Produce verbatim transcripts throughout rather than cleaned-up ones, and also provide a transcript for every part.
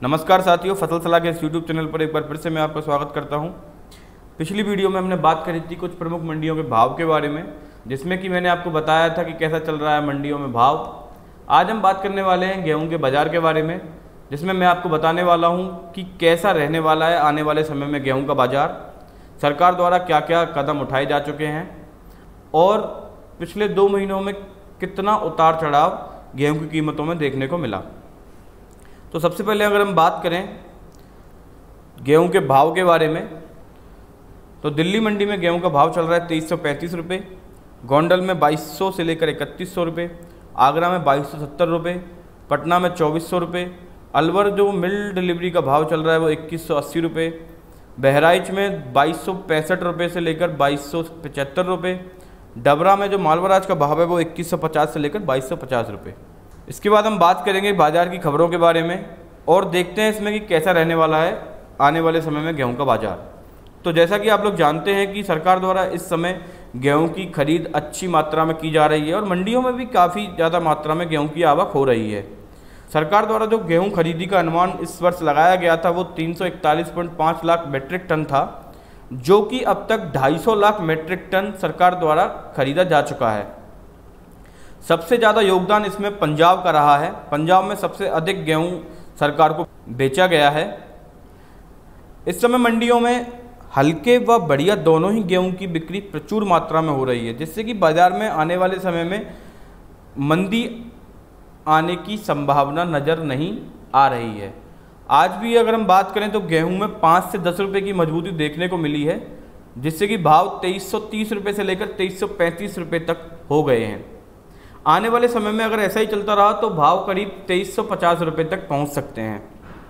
नमस्कार साथियों, फसल सलाह के इस यूट्यूब चैनल पर एक बार फिर से मैं आपका स्वागत करता हूं। पिछली वीडियो में हमने बात करी थी कुछ प्रमुख मंडियों के भाव के बारे में, जिसमें कि मैंने आपको बताया था कि कैसा चल रहा है मंडियों में भाव। आज हम बात करने वाले हैं गेहूं के बाज़ार के बारे में, जिसमें मैं आपको बताने वाला हूं कि कैसा रहने वाला है आने वाले समय में गेहूँ का बाज़ार, सरकार द्वारा क्या क्या कदम उठाए जा चुके हैं और पिछले दो महीनों में कितना उतार चढ़ाव गेहूँ की कीमतों में देखने को मिला। तो सबसे पहले अगर हम बात करें गेहूं के भाव के बारे में, तो दिल्ली मंडी में गेहूं का भाव चल रहा है तेईस सौ पैंतीस रुपये, गोंडल में बाईस सौ से लेकर इकतीस सौ रुपये, आगरा में बाईस सौ सत्तर रुपये, पटना में चौबीस सौ रुपये, अलवर जो मिल डिलीवरी का भाव चल रहा है वो इक्कीस सौ अस्सी रुपये, बहराइच में बाईस सौ पैंसठ रुपये से लेकर बाईस सौ पचहत्तर रुपये, डबरा में जो मालवराज का भाव है वो इक्कीस सौ पचास से लेकर बाईस सौ पचास रुपये। इसके बाद हम बात करेंगे बाज़ार की खबरों के बारे में और देखते हैं इसमें कि कैसा रहने वाला है आने वाले समय में गेहूं का बाज़ार। तो जैसा कि आप लोग जानते हैं कि सरकार द्वारा इस समय गेहूं की खरीद अच्छी मात्रा में की जा रही है और मंडियों में भी काफ़ी ज़्यादा मात्रा में गेहूं की आवक हो रही है। सरकार द्वारा जो गेहूं खरीदी का अनुमान इस वर्ष लगाया गया था वो तीन सौ इकतालीस पॉइंट पाँच लाख मीट्रिक टन था, जो कि अब तक ढाई सौ लाख मीट्रिक टन सरकार द्वारा खरीदा जा चुका है। सबसे ज़्यादा योगदान इसमें पंजाब का रहा है। पंजाब में सबसे अधिक गेहूं सरकार को बेचा गया है। इस समय मंडियों में हल्के व बढ़िया दोनों ही गेहूं की बिक्री प्रचुर मात्रा में हो रही है, जिससे कि बाज़ार में आने वाले समय में मंदी आने की संभावना नज़र नहीं आ रही है। आज भी अगर हम बात करें तो गेहूं में पाँच से दस रुपये की मजबूती देखने को मिली है, जिससे कि भाव तेईस सौ तीस रुपये से लेकर तेईस सौ पैंतीस रुपये तक हो गए हैं। आने वाले समय में अगर ऐसा ही चलता रहा तो भाव करीब तेईस सौ पचास रुपये तक पहुंच सकते हैं।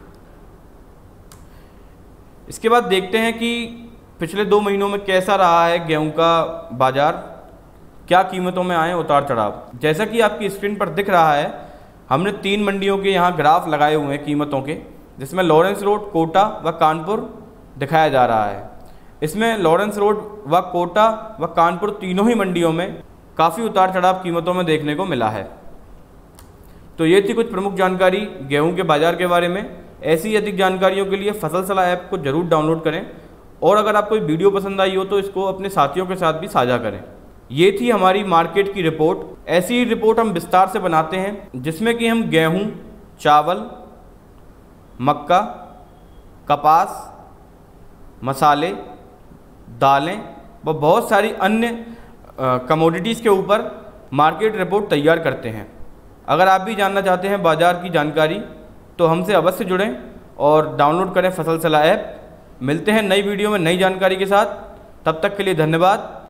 इसके बाद देखते हैं कि पिछले दो महीनों में कैसा रहा है गेहूं का बाज़ार, क्या कीमतों में आए उतार चढ़ाव। जैसा कि आपकी स्क्रीन पर दिख रहा है, हमने तीन मंडियों के यहाँ ग्राफ लगाए हुए हैं कीमतों के, जिसमें लॉरेंस रोड, कोटा व कानपुर दिखाया जा रहा है। इसमें लॉरेंस रोड व कोटा व कानपुर तीनों ही मंडियों में काफ़ी उतार चढ़ाव कीमतों में देखने को मिला है। तो ये थी कुछ प्रमुख जानकारी गेहूं के बाज़ार के बारे में। ऐसी अधिक जानकारियों के लिए फसल सलाह ऐप को जरूर डाउनलोड करें और अगर आपको वीडियो पसंद आई हो तो इसको अपने साथियों के साथ भी साझा करें। ये थी हमारी मार्केट की रिपोर्ट। ऐसी ही रिपोर्ट हम विस्तार से बनाते हैं, जिसमें कि हम गेहूँ, चावल, मक्का, कपास, मसाले, दालें व बहुत सारी अन्य कमोडिटीज़ के ऊपर मार्केट रिपोर्ट तैयार करते हैं। अगर आप भी जानना चाहते हैं बाज़ार की जानकारी तो हमसे अवश्य जुड़ें और डाउनलोड करें फसल सलाह ऐप। मिलते हैं नई वीडियो में नई जानकारी के साथ, तब तक के लिए धन्यवाद।